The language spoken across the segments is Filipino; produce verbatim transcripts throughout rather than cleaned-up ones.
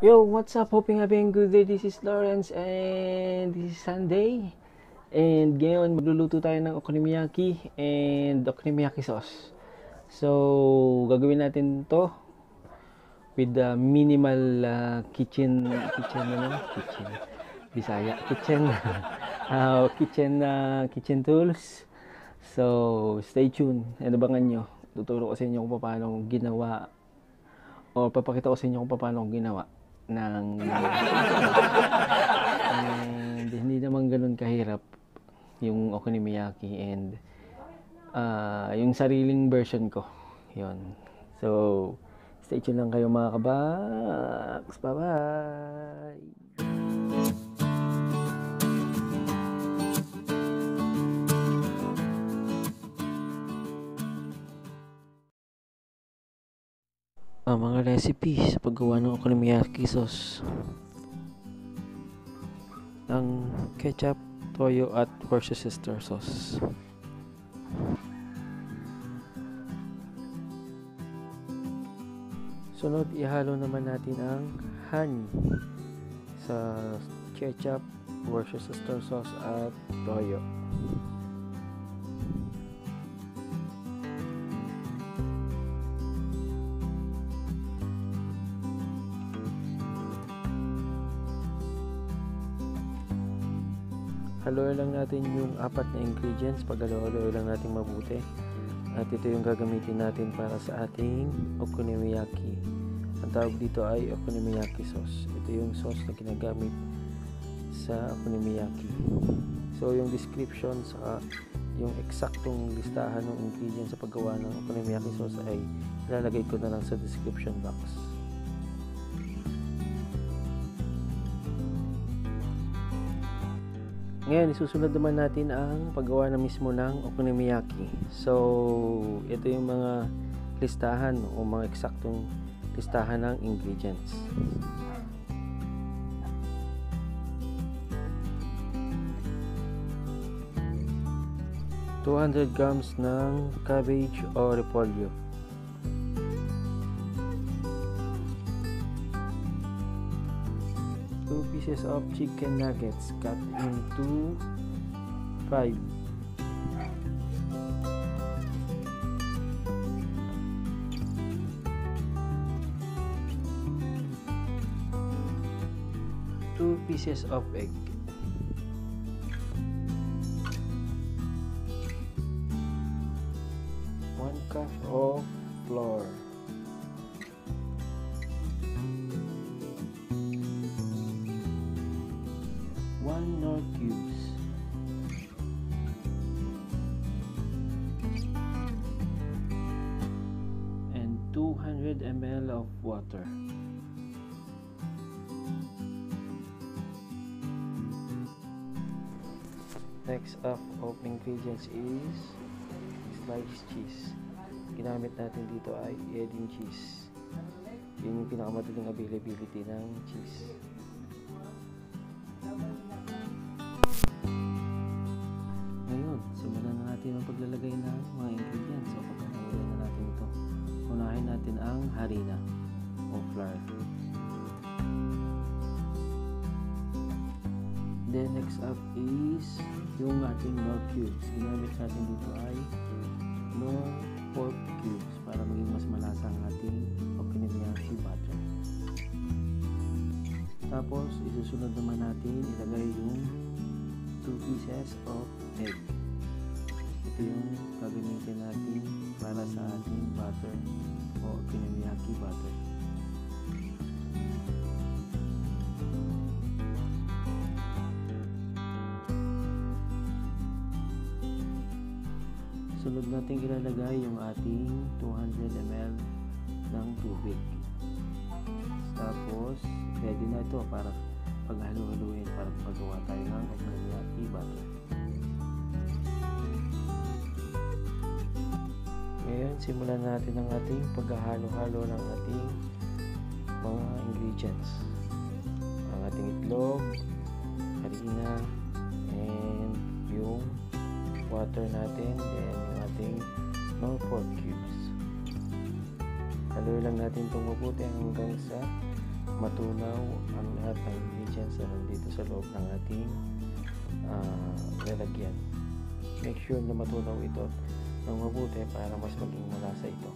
Yo, what's up? Hoping having a good day. This is Lawrence and this is Sunday. And ngayon magluluto tayo ng okonomiyaki and okonomiyaki sauce. So, gagawin natin to with the minimal uh, kitchen kitchen ano, kitchen Bisaya, kitchen uh, kitchen uh, kitchen tools. So, stay tuned. And abangan nyo. Tuturo ko sa inyo kung paano ginawa o papakita ko sa inyo kung paano ginawa ng and hindi naman ganun kahirap yung okonomiyaki and uh, yung sariling version ko yon. So stay tuned lang kayo mga kabaks. Bye bye. Ang mga recipe sa paggawa ng okonomiyaki sauce: ang ketchup, toyo at Worcestershire sauce. Sunod, ihalo naman natin ang honey sa ketchup, Worcestershire sauce at toyo. Haluin lang natin yung apat na ingredients. Pag-halo-halo lang natin mabuti. At ito yung gagamitin natin para sa ating okonomiyaki. Ang tawag dito ay okonomiyaki sauce. Ito yung sauce na ginagamit sa okonomiyaki. So yung description sa yung eksaktong listahan ng ingredients sa paggawa ng okonomiyaki sauce ay ilalagay ko na lang sa description box. Ngayon, isusunod naman natin ang paggawa na mismo ng okonomiyaki. So, ito yung mga listahan o mga eksaktong listahan ng ingredients. two hundred grams ng cabbage o repolyo. two pieces of chicken nuggets cut into five. two pieces of egg. one cup of flour. one nor cubes. And two hundred milliliters of water. Next up of ingredients is sliced cheese. Ginamit natin dito ay Edin cheese. Yun yung pinakamadaling availability ng cheese. Ngayon, simulan na natin ang paglalagay ng mga ingredients. So, paglalagay na natin ito. Unahin natin ang harina o flour. Then, next up is yung ating nor cubes. Ginamit natin dito ay nor pork cubes para maging mas malasa ang ating okonomiyaki batter. Tapos, isusunod naman natin ilagay yung two pieces of egg. Ito yung gagamitin natin para sa ating butter o okonomiyaki butter. Sunod natin ilalagay yung ating two hundred milliliters ng tubig. Tapos, ready na ito para paghalo-haluin para paggawa tayo ng okonomiyaki batter. Ngayon, simulan natin ang ating paghahalo-halo ng ating mga ingredients. Ang ating itlog, harina, and yung water natin, then yung ating nor pork cubes. Haluin lang natin itong mabuti hanggang sa matunaw ang lahat ng ingredients na nandito sa loob ng ating uh, lalagyan. Make sure na matunaw ito ng mabuti para mas maging malasa ito.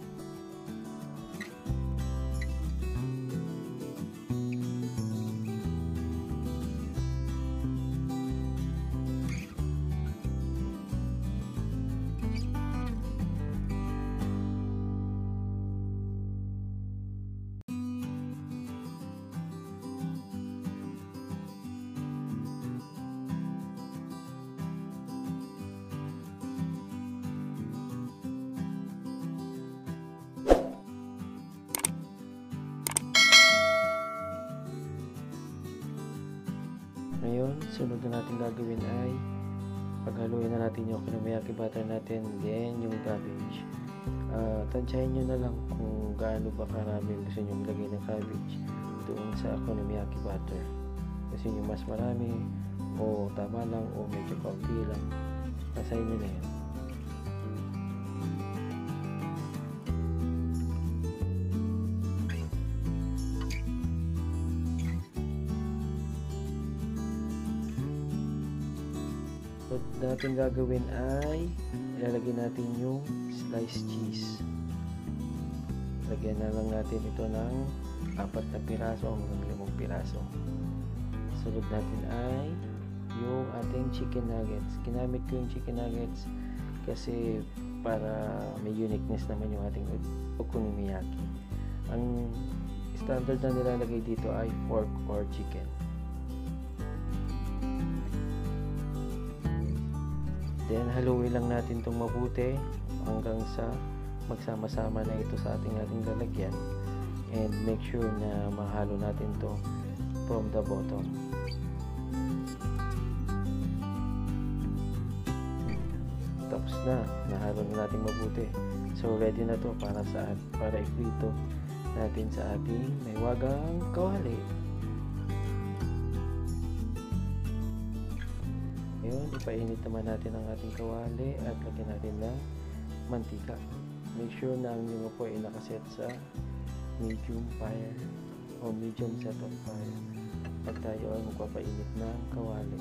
Ngayon, sunod na natin gagawin ay paghaluin na natin yung okonomiyaki batter natin, then yung cabbage. Uh, tansyahin nyo na lang kung gaano ba karami gusto nyo lagay ng cabbage doon sa okonomiyaki batter. Kasi nyo mas marami o tama lang o medyo kaunti lang, nasa inyo na yan. So, natin gagawin ay ilalagay natin yung sliced cheese. Lagyan na lang natin ito ng apat na piraso hanggang limang piraso. Sunod natin ay yung ating chicken nuggets. Ginamit ko yung chicken nuggets kasi para may uniqueness naman yung ating okonomiyaki. Ang standard na nilalagay dito ay pork or chicken. Then, haluin lang natin itong mabuti hanggang sa magsama-sama na ito sa ating ating lalagyan. And make sure na mahalo natin to from the bottom. Tapos na, nahalo na natin mabuti. So, ready na to para saan? Para iprito natin sa ating may wagang kawali. Ngayon, ipainit naman natin ang ating kawali at lagyan natin ng mantika. Make sure na ang nyo po ay nakaset sa medium fire o medium set of fire at tayo ay magpapainit ng kawali.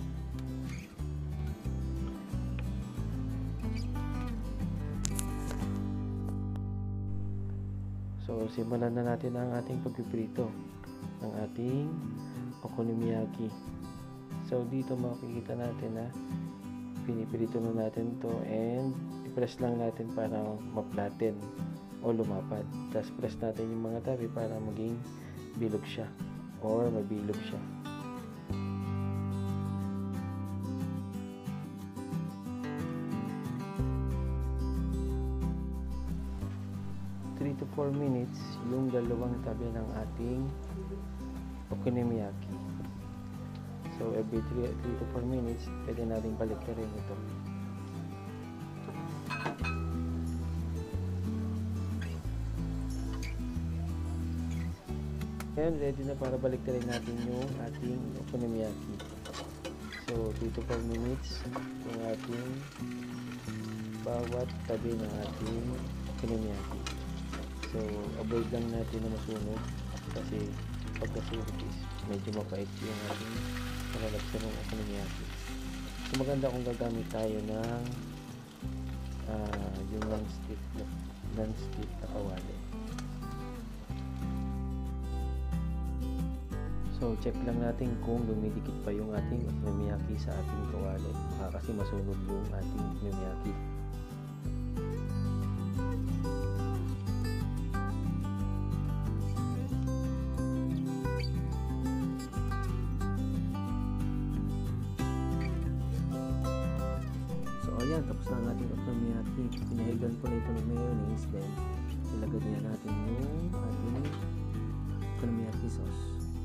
So, simulan na natin ang ating pagpiprito ng ating okonomiyaki. So, dito makikita natin na pinipirito na natin to and i-press lang natin para ma-flatten o lumapad. Tapos press natin yung mga tabi para maging bilog siya or mabilog siya. three to four minutes yung dalawang tabi ng ating okonomiyaki. So, every three to four minutes, pwede natin baliktarin ito. Ngayon, ready na para baliktarin natin yung ating okonomiyaki. So, three to four minutes yung ating bawat tabi ng ating okonomiyaki. So, avoid lang natin na masunog kasi pagkasunog is medyo mapait yung ating malalagsan ng okonomiyaki. So, maganda kung gagamit tayo ng uh, yung non-stick non-stick na kawali. So, check lang natin kung dumidikit pa yung ating okonomiyaki sa ating kawali. Baka kasi masunog yung ating okonomiyaki. Ayan, tapos na ang ating okonomiyaki. Pinahilgan po na ito ng mayonnaise. Then, ilagay niya natin yung ating okonomiyaki sauce.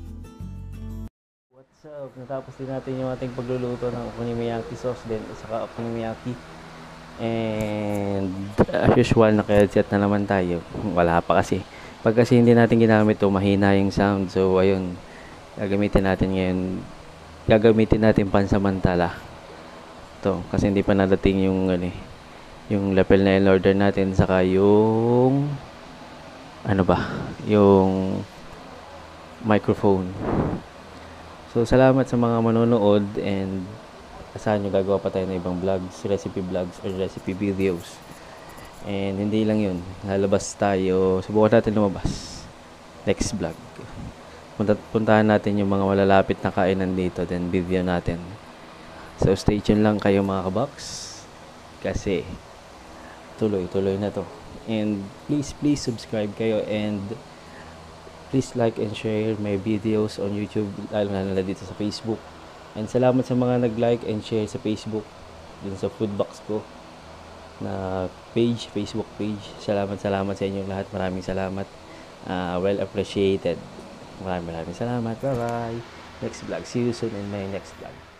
What's up? Natapos din natin yung ating pagluluto ng okonomiyaki sauce. Then, saka okonomiyaki. And, as usual, naka-headset na naman tayo. Wala pa kasi. Pag kasi hindi natin ginamit ito, mahina yung sound. So, ayun. Gagamitin natin ngayon. Gagamitin natin pansamantala. To, kasi hindi pa nadating yung ano, yung lapel na in-order natin saka yung ano ba, yung microphone. So, salamat sa mga manonood and asahan nyo gagawa pa tayo ng ibang vlogs, recipe vlogs or recipe videos. And hindi lang yun, lalabas tayo, subukan natin lumabas. Next vlog. Punta, puntahan natin yung mga malalapit na kainan dito, then video natin. So, stay tuned lang kayo mga kabox. Kasi, tuloy-tuloy na to. And please, please subscribe kayo and please like and share my videos on YouTube, lalo na dito sa Facebook. And salamat sa mga nag-like and share sa Facebook, dun sa Foodbox ko na page, Facebook page. Salamat, salamat sa inyo lahat. Maraming salamat. Uh, well appreciated. Maraming maraming salamat. Bye-bye. Next vlog. See you soon in my next vlog.